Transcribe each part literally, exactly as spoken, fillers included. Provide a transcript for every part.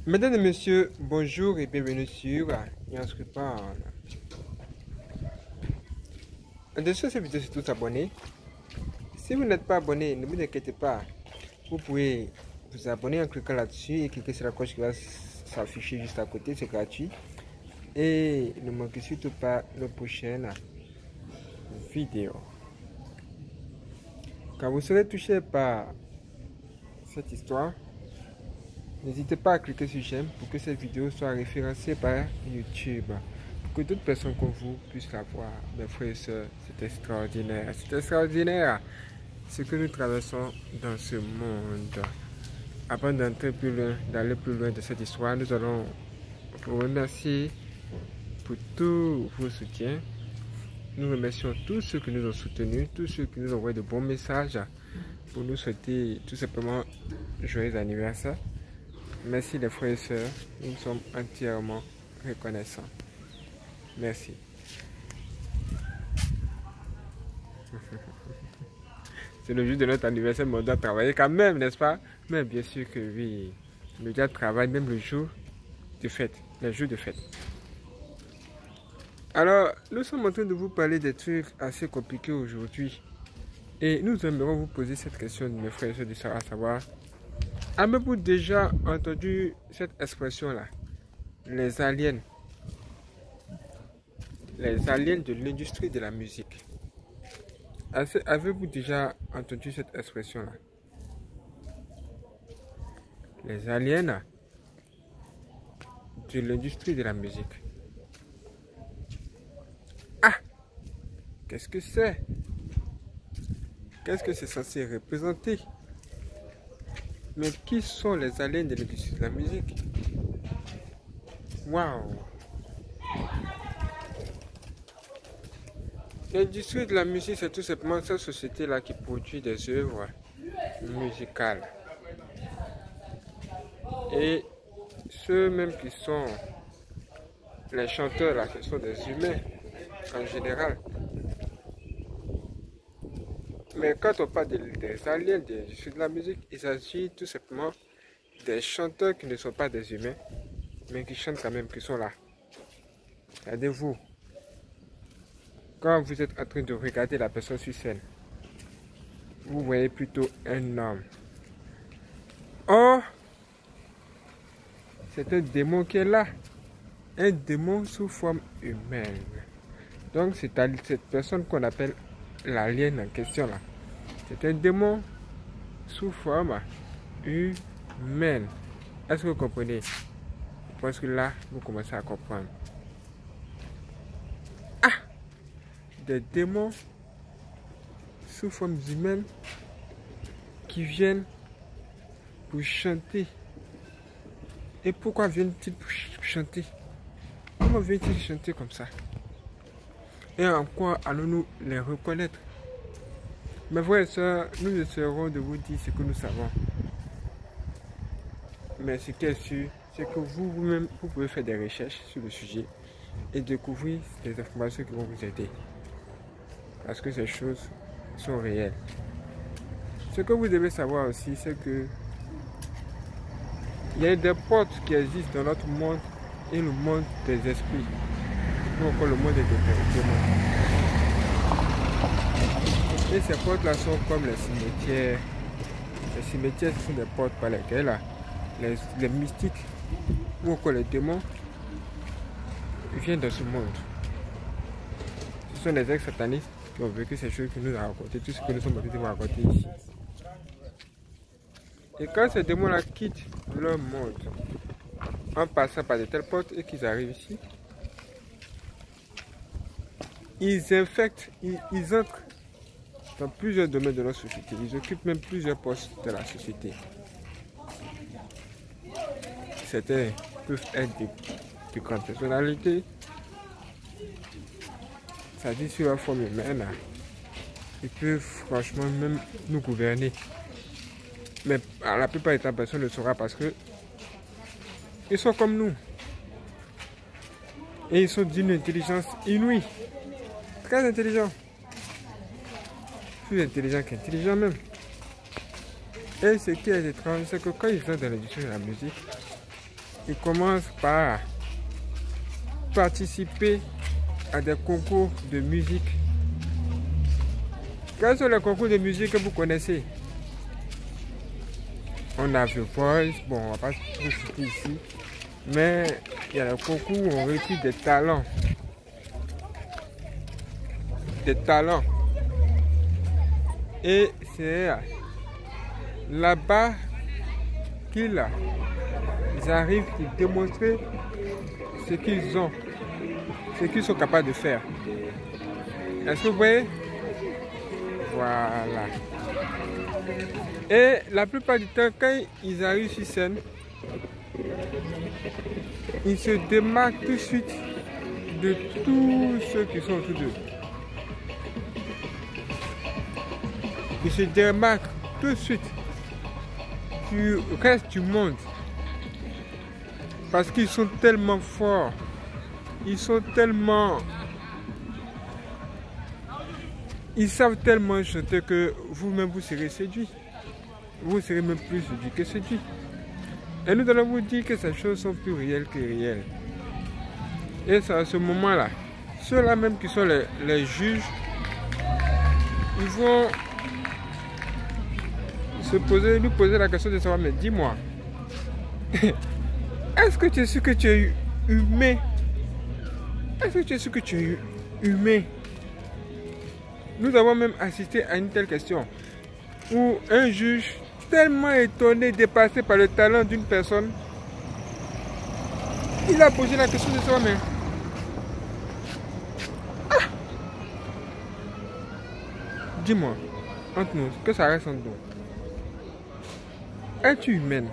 Mesdames et messieurs, bonjour et bienvenue sur Yanscripal. En dessous de cette vidéo, c'est tous abonnés. Si vous n'êtes pas abonné, ne vous inquiétez pas. Vous pouvez vous abonner en cliquant là-dessus et cliquer sur la cloche qui va s'afficher juste à côté, c'est gratuit. Et ne manquez surtout pas nos prochaines vidéos. Quand vous serez touché par cette histoire, n'hésitez pas à cliquer sur j'aime pour que cette vidéo soit référencée par YouTube. Pour que d'autres personnes comme vous puissent la voir. Mes frères et sœurs, c'est extraordinaire. C'est extraordinaire ce que nous traversons dans ce monde. Avant d'entrer plus loin, d'aller plus loin de cette histoire, nous allons vous remercier pour tous vos soutiens. Nous remercions tous ceux qui nous ont soutenus, tous ceux qui nous ont envoyé de bons messages pour nous souhaiter tout simplement joyeux anniversaire. Merci les frères et sœurs, nous sommes entièrement reconnaissants. Merci. C'est le jour de notre anniversaire, mais on doit travailler quand même, n'est-ce pas? Mais bien sûr que oui, le gars travaille même le jour de fête, le jour de fête. Alors, nous sommes en train de vous parler des trucs assez compliqués aujourd'hui. Et nous aimerons vous poser cette question, mes frères et sœurs, de savoir, à savoir, avez-vous déjà entendu cette expression-là? Les aliens. Les aliens de l'industrie de la musique. Avez-vous déjà entendu cette expression-là? Les aliens de l'industrie de la musique. Ah! Qu'est-ce que c'est? Qu'est-ce que c'est censé représenter? Mais qui sont les aliens de l'industrie de la musique? Waouh! L'industrie de la musique, c'est tout simplement cette société-là qui produit des œuvres musicales. Et ceux même qui sont les chanteurs, là, qui sont des humains en général. Mais quand on parle des, des aliens de l'industrie de la musique, il s'agit tout simplement des chanteurs qui ne sont pas des humains, mais qui chantent quand même, qui sont là. Regardez-vous. Quand vous êtes en train de regarder la personne sur scène, vous voyez plutôt un homme. Oh! C'est un démon qui est là. Un démon sous forme humaine. Donc c'est cette personne qu'on appelle l'alien en question là. C'est un démon sous forme humaine. Est-ce que vous comprenez? Parce que là, vous commencez à comprendre. Ah! Des démons sous forme humaine qui viennent pour chanter. Et pourquoi viennent-ils pour chanter? Comment viennent-ils chanter comme ça? Et en quoi allons-nous les reconnaître? Mes frères et sœurs, nous essaierons de vous dire ce que nous savons. Mais ce qui est sûr, c'est que vous, vous-même, vous pouvez faire des recherches sur le sujet et découvrir des informations qui vont vous aider. Parce que ces choses sont réelles. Ce que vous devez savoir aussi, c'est que il y a des portes qui existent dans notre monde et le monde des esprits. Ou encore le monde des démons. Et ces portes-là sont comme les cimetières. Les cimetières sont des portes par lesquelles les, les mystiques ou encore les démons viennent dans ce monde. Ce sont les ex-satanistes qui ont vécu ces choses que nous avons racontées, tout ce que nous sommes en train de vous raconter ici. Et quand ces démons-là quittent leur monde, en passant par de telles portes et qu'ils arrivent ici, ils infectent, ils, ils entrent dans plusieurs domaines de notre société. Ils occupent même plusieurs postes de la société. Certains peuvent être des, des grandes personnalités. Ça dit sur leur forme humaine. Ils peuvent franchement même nous gouverner. Mais la plupart du temps, personne ne le saura parce que ils sont comme nous. Et ils sont d'une intelligence inouïe. Très intelligents. Plus intelligents qu'intelligents même. Et ce qui est étrange, c'est que quand ils sont dans l'industrie de la musique, ils commencent par participer à des concours de musique. Quels sont les concours de musique que vous connaissez? On a The Voice, bon, on va pas tout citer ici, mais il y a le concours où on recrute des talents. Des talents. Et c'est là-bas qu'ils arrivent à démontrer ce qu'ils ont, ce qu'ils sont capables de faire. Est-ce que vous voyez? Voilà. Et la plupart du temps, quand ils arrivent sur scène, ils se démarquent tout de suite de tous ceux qui sont autour d'eux. Ils se démarquent tout de suite du reste du monde. Parce qu'ils sont tellement forts. Ils sont tellement... Ils savent tellement chanter que vous-même vous serez séduit. Vous serez même plus séduit que séduit. Et nous allons vous dire que ces choses sont plus réelles que réelles. Et c'est à ce moment-là, ceux-là même qui sont les, les juges, ils vont se poser, nous poser la question de savoir, mais dis-moi, est-ce que tu es sûr que tu es humain? Est-ce que tu es sûr que tu es humain? Nous avons même assisté à une telle question où un juge tellement étonné, dépassé par le talent d'une personne, il a posé la question de savoir, mais ah, dis-moi, entre nous, que ça reste entre nous. Es-tu humaine?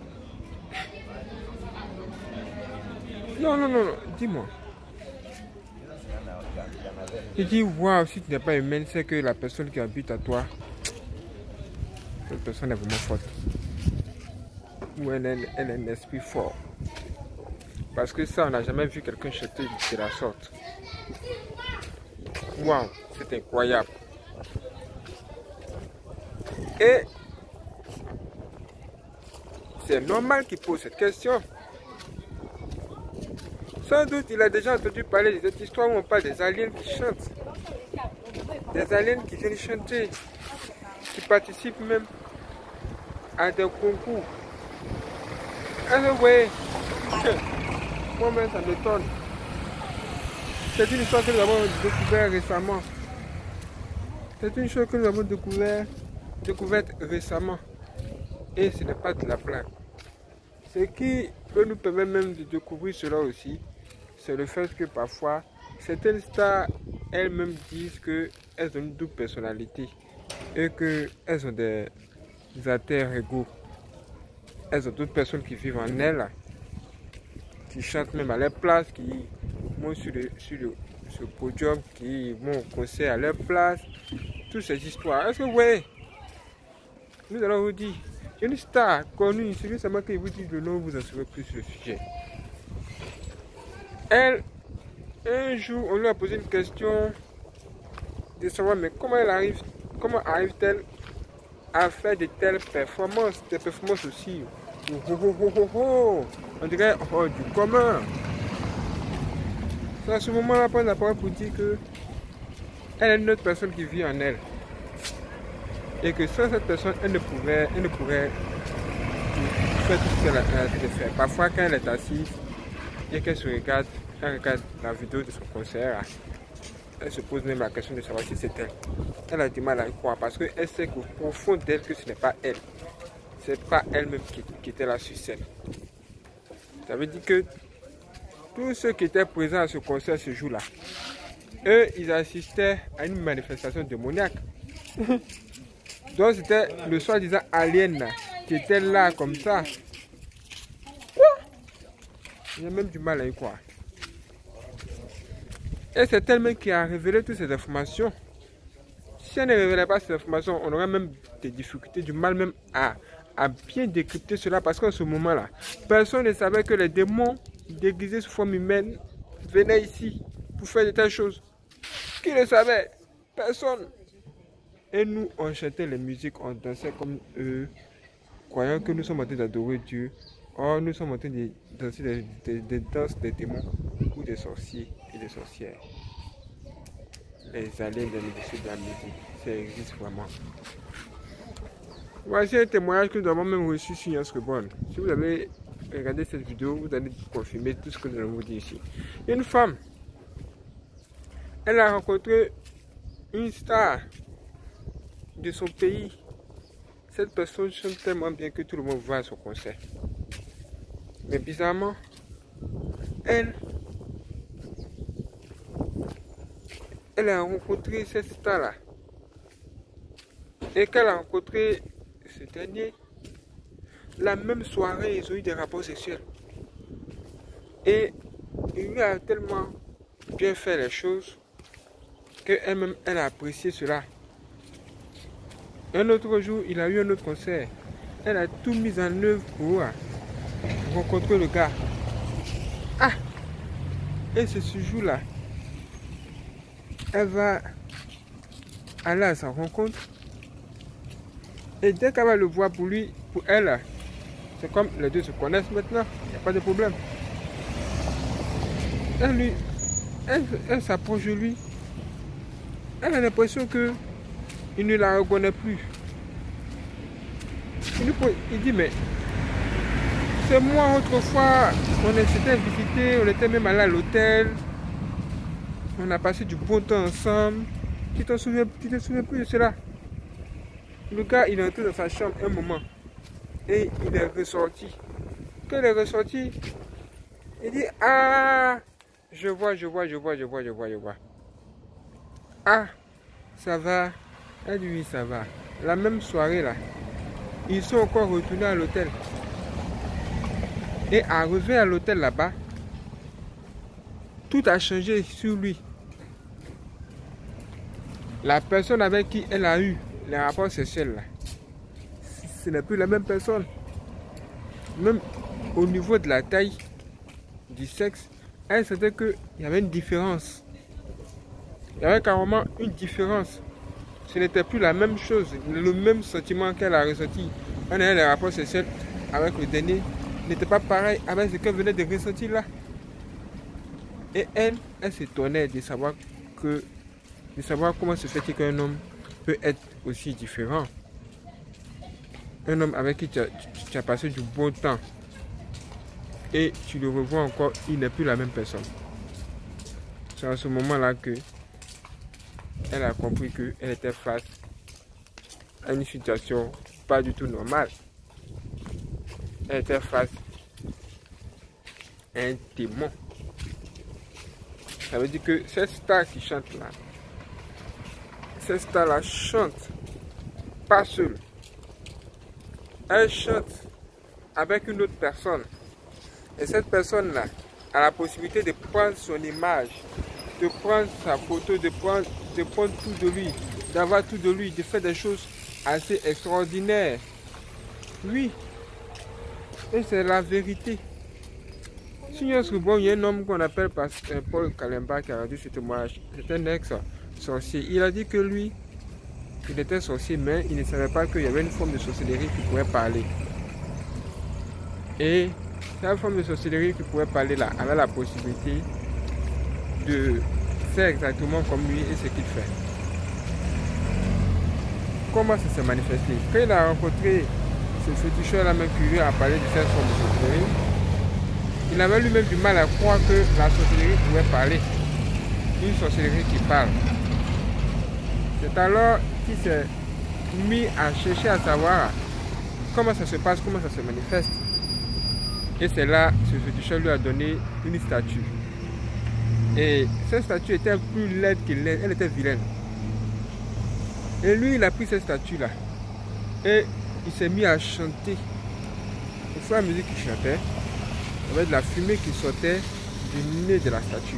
Non, non, non, non. Dis-moi. Il dit, waouh, si tu n'es pas humaine, c'est que la personne qui habite à toi, cette personne est vraiment forte. Ou elle, elle, elle a un esprit fort. Parce que ça, on n'a jamais vu quelqu'un chanter de la sorte. Waouh, c'est incroyable. Et c'est normal qu'il pose cette question. Sans doute, il a déjà entendu parler de cette histoire où on parle des aliens qui chantent. Des aliens qui viennent chanter, qui participent même à des concours. Est-ce que vous voyez? Moi-même, ça m'étonne. C'est une histoire que nous avons découverte récemment. C'est une chose que nous avons découvert, découverte récemment. Et ce n'est pas de la blague. Ce qui peut nous permettre même de découvrir cela aussi, c'est le fait que parfois, certaines stars elles-mêmes disent qu'elles ont une double personnalité et qu'elles ont des alter ego. Elles ont d'autres personnes qui vivent en elles, qui chantent même à leur place, qui montent sur le, sur le, sur le podium, qui vont au concert à leur place. Toutes ces histoires. Est-ce que vous voyez? Nous allons vous dire. Une star connue, c'est seulement qu'il vous dit le nom, vous en saurez plus sur le sujet. Elle, un jour, on lui a posé une question de savoir, mais comment elle arrive, comment arrive-t-elle à faire de telles performances, des performances aussi, oh, oh, oh, oh, oh, oh. On dirait oh, du commun. C'est à ce moment-là, prendre la parole pour dire que elle est une autre personne qui vit en elle. Et que sans cette personne, elle ne pourrait, elle ne pourrait faire tout ce qu'elle a envie de faire. Parfois, quand elle est assise et qu'elle se regarde, elle regarde la vidéo de son concert, elle se pose même la question de savoir si c'est elle. Elle a du mal à y croire parce qu'elle sait qu'au profond d'elle que ce n'est pas elle. Ce n'est pas elle-même qui, qui était là sur scène. Ça veut dire que tous ceux qui étaient présents à ce concert ce jour-là, eux, ils assistaient à une manifestation démoniaque. Donc c'était le soi-disant alien qui était là comme ça. Quoi? Il y a même du mal à y croire. Et c'est elle-même qui a révélé toutes ces informations. Si elle ne révélait pas ces informations, on aurait même des difficultés, du mal même à, à bien décrypter cela. Parce qu'en ce moment-là, personne ne savait que les démons déguisés sous forme humaine venaient ici pour faire de telles choses. Qui le savait? Personne. Et nous, on chantait les musiques, on dansait comme eux, croyant que nous sommes en train d'adorer Dieu. Or, nous sommes en train de danser des, des, des danses des démons ou des sorciers et des sorcières. Les aliens de l'industrie de la musique, ça existe vraiment. Voici un témoignage que nous avons même reçu sur Yance Reborn. Si vous avez regardé cette vidéo, vous allez confirmer tout ce que nous allons vous dire ici. Une femme, elle a rencontré une star de son pays. Cette personne chante tellement bien que tout le monde va à son concert. Mais bizarrement, elle, elle a rencontré cette star-là. Et qu'elle a rencontré ce dernier, la même soirée, ils ont eu des rapports sexuels. Et il lui a tellement bien fait les choses qu'elle-même, elle a apprécié cela. Un autre jour, il a eu un autre concert. Elle a tout mis en œuvre pour rencontrer le gars. Ah! Et c'est ce jour-là. Elle va aller à sa rencontre. Et dès qu'elle va le voir pour lui, pour elle, c'est comme les deux se connaissent maintenant. Il n'y a pas de problème. Elle, lui, elle, elle s'approche de lui. Elle a l'impression que il ne la reconnaît plus. Il, lui, il dit, mais c'est moi autrefois, on s'était visité, on était même allé à l'hôtel. On a passé du bon temps ensemble. Tu te souviens, tu te souviens plus de cela? Le gars, il est entré dans sa chambre un moment. Et il est ressorti. Quand il est ressorti, il dit, ah, je vois, je vois, je vois, je vois, je vois, je vois. Ah, ça va. Elle dit, oui, ça va. La même soirée là, ils sont encore retournés à l'hôtel. Et arrivé à l'hôtel là-bas, tout a changé sur lui. La personne avec qui elle a eu les rapports sexuels là, ce n'est plus la même personne. Même au niveau de la taille, du sexe, elle sentait qu'il y avait une différence. Il y avait carrément une différence. Ce n'était plus la même chose, le même sentiment qu'elle a ressenti. On a eu les rapports sexuels avec le dernier, n'était pas pareil avec ce qu'elle venait de ressentir là. Et elle, elle s'étonnait de savoir que, de savoir comment se fait qu'un homme peut être aussi différent. Un homme avec qui tu as, tu, tu as passé du bon temps et tu le revois encore, il n'est plus la même personne. C'est à ce moment-là que elle a compris qu'elle était face à une situation pas du tout normale. Elle était face à un démon. Ça veut dire que cette star qui chante là, cette star là chante pas seule. Elle chante avec une autre personne. Et cette personne là a la possibilité de prendre son image, de prendre sa photo, de prendre, de prendre tout de lui, d'avoir tout de lui, de faire des choses assez extraordinaires. Oui. Et c'est la vérité. Si il y a un homme qu'on appelle Paul Kalemba qui a rendu ce témoignage. C'est un ex-sorcier. Il a dit que lui, il était sorcier, mais il ne savait pas qu'il y avait une forme de sorcellerie qui pouvait parler. Et cette forme de sorcellerie qui pouvait parler là avait la possibilité de faire exactement comme lui et ce qu'il fait. Comment ça s'est manifesté? Quand il a rencontré ce féticheur-là, même curieux à parler de cette forme de sorcellerie, il avait lui-même du mal à croire que la sorcellerie pouvait parler. Une sorcellerie qui parle. C'est alors qu'il s'est mis à chercher à savoir comment ça se passe, comment ça se manifeste. Et c'est là que ce féticheur lui a donné une statue. Et cette statue était plus laide que laide, elle était vilaine. Et lui, il a pris cette statue-là. Et il s'est mis à chanter. Au fur et à mesure qu'il chantait, il y avait de la fumée qui sortait du nez de la statue.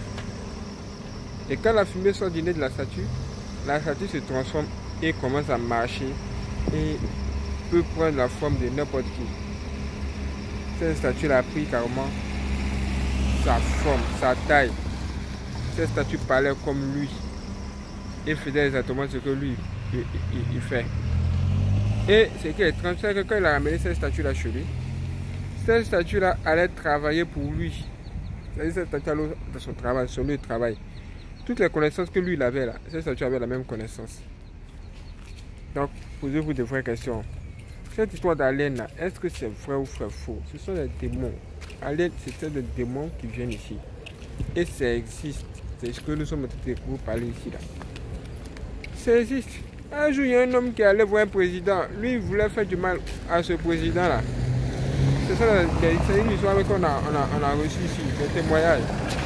Et quand la fumée sort du nez de la statue, la statue se transforme et commence à marcher et peut prendre la forme de n'importe qui. Cette statue a pris carrément sa forme, sa taille. Cette statue parlait comme lui et faisait exactement ce que lui il, il, il fait. Et ce qui est étrange, c'est que quand il a ramené cette statue là chez lui, cette statue-là allait travailler pour lui. C'est-à-dire cette statue allait dans son travail, son lieu de travail. Toutes les connaissances que lui il avait là, cette statue avait la même connaissance. Donc, posez-vous de vraies questions. Cette histoire d'Alien là, est-ce que c'est vrai ou faux? Ce sont des démons. Alien, c'est des démons qui viennent ici. Et ça existe. C'est ce que nous sommes en train de vous parler ici là. Ça existe. Un jour, il y a un homme qui allait voir un président. Lui, il voulait faire du mal à ce président là. C'est ça, c'est une histoire qu'on a, on a, on a reçu ici, des témoignages.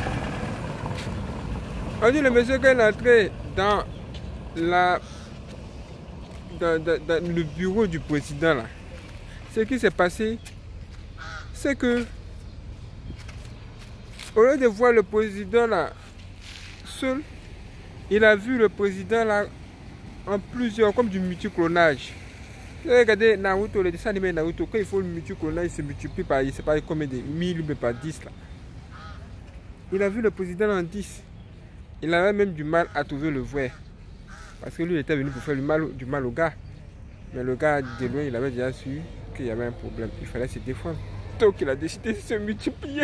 On dit le monsieur qui est entré dans, la, dans, dans, dans le bureau du président là. Ce qui s'est passé, c'est que au lieu de voir le président là seul, il a vu le président là en plusieurs, comme du multiclonage. Regardez Naruto, le dessin animé Naruto, quand il faut le multiclonage, il se multiplie par, il sait pas combien de mille, mais pas dix là. Il a vu le président en dix. Il avait même du mal à trouver le vrai. Parce que lui, il était venu pour faire du mal, du mal au gars. Mais le gars, de loin, il avait déjà su qu'il y avait un problème. Il fallait se défendre. Donc, il a décidé de se multiplier.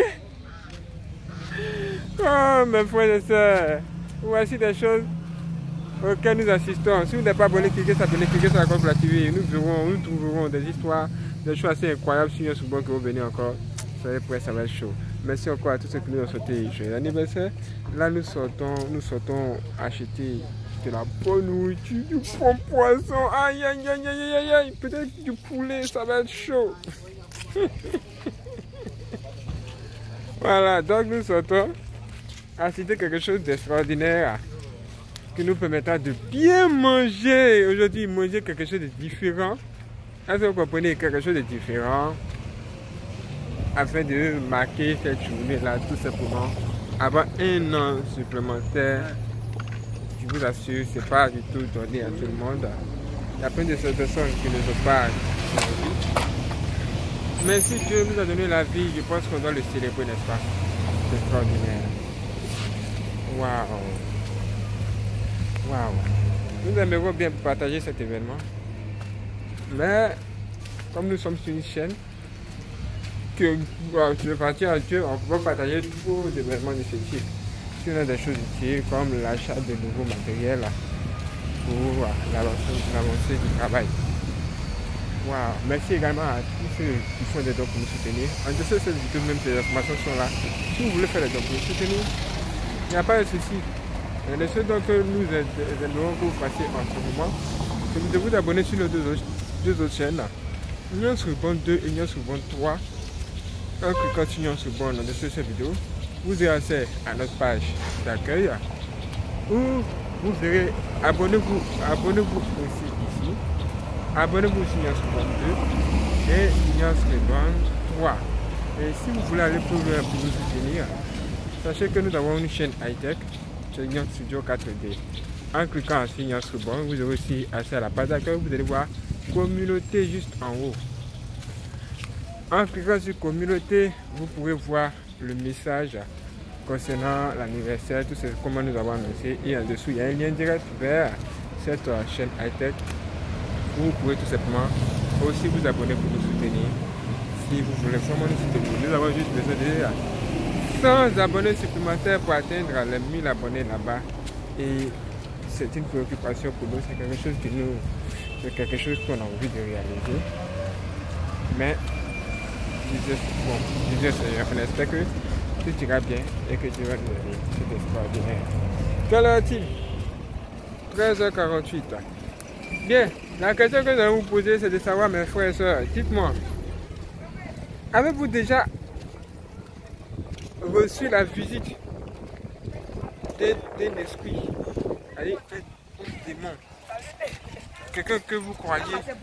Oh, mes frères et sœurs, voici des choses auxquelles nous assistons. Si vous n'êtes pas abonné, cliquez sur abonner, cliquez sur la cloche pour l'activer. Nous verrons, nous trouverons des histoires, des choses assez incroyables sur Youtube que vous venez encore. Soyez prêts, ça va être chaud. Merci encore à tous ceux qui nous ont souhaité joyeux anniversaire. Là, nous sortons, nous sortons acheter de la bonne nourriture, du bon poisson. Aïe, aïe, aïe, aïe, aïe, aïe. Peut-être du poulet, ça va être chaud. Voilà, donc nous sortons acheter quelque chose d'extraordinaire qui nous permettra de bien manger. Aujourd'hui, manger quelque chose de différent. Est-ce que vous comprenez, quelque chose de différent? Afin de marquer cette journée-là, tout simplement, avoir un an supplémentaire. Je vous assure, ce n'est pas du tout donné à tout le monde. Il y a plein de personnes qui ne sont pas aujourd'hui. Mais si Dieu nous a donné la vie, je pense qu'on doit le célébrer, n'est-ce pas? C'est extraordinaire. Waouh! Waouh! Nous aimerions bien partager cet événement. Mais, comme nous sommes sur une chaîne, que je partie à Dieu, on peut partager tous les événements de ce type. Si on a des choses utiles comme l'achat de nouveaux matériels pour l'avancée du travail. Wow. Merci également à tous ceux qui font des dons pour nous soutenir. En dessous de cette vidéo, même les informations sont là. Si vous voulez faire des dons pour nous soutenir, il n'y a pas de souci. Les seuls dons que nous aimerons que vous fassiez en ce moment, c'est de vous abonner sur nos deux autres, deux autres chaînes. Union Sorbonne deux et Union Sorbonne trois. En cliquant sur Union Sorbonne en dessous de cette vidéo, vous aurez accès à notre page d'accueil où vous verrez, abonnez-vous, abonnez-vous aussi ici, abonnez-vous aussi Union Sorbonne deux et Union Sorbonne trois. Et si vous voulez aller plus loin pour nous soutenir, sachez que nous avons une chaîne high-tech, c'est Union Studio quatre D. En cliquant sur Union Sorbonne, vous aurez aussi accès à la page d'accueil, vous allez voir communauté juste en haut. En cliquant sur communauté, vous pourrez voir le message concernant l'anniversaire, tout ce comment nous avons annoncé. Et en dessous, il y a un lien direct vers cette chaîne high-tech où vous pouvez tout simplement aussi vous abonner pour nous soutenir. Si vous voulez vraiment nous soutenir, nous avons juste besoin de cent abonnés supplémentaires pour atteindre les mille abonnés là-bas. Et c'est une préoccupation pour nous, c'est quelque chose que nous, c'est quelque chose qu'on a envie de réaliser. Mais Jésus, bon, Jésus, on espère que tout ira bien et que Dieu va nous aider. C'est extraordinaire. Quelle heure-t-il? treize heures quarante-huit. Bien, la question que je vais vous poser, c'est de savoir, mes frères et sœurs, dites-moi, avez-vous déjà reçu la visite d'un esprit, allez, un démon, quelqu'un que vous croyez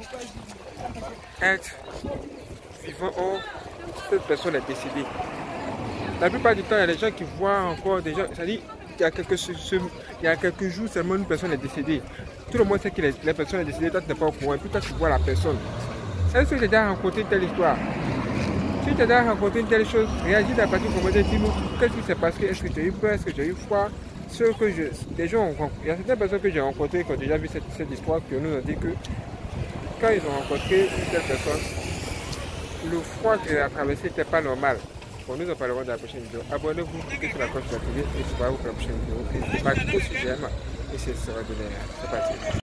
être vivant, or cette personne est décédée? La plupart du temps, il y a des gens qui voient encore des gens, c'est-à-dire il y a quelques, il y a quelques jours seulement une personne est décédée. Tout le monde sait que la personne est décédée, toi tu n'es pas au courant, et puis toi tu vois la personne. Est-ce que tu as déjà rencontré une telle histoire? Si tu as déjà rencontré une telle chose, réagis à partir du commentaire, dis-nous qu'est-ce qui s'est passé, est-ce que tu as eu peur, est-ce que tu as eu froid? Ce que je, des gens ont, il y a certaines personnes que j'ai rencontrées qui ont déjà vu cette, cette histoire, qui nous ont dit que quand ils ont rencontré une telle personne, le froid qu'il a traversé n'était pas normal. Bon, nous en parlerons dans la prochaine vidéo. Abonnez-vous, cliquez sur la cloche de la télé et je vous vois pour la prochaine vidéo. N'hésitez pas à cliquer sur j'aime et c'est sera de l'air. C'est parti.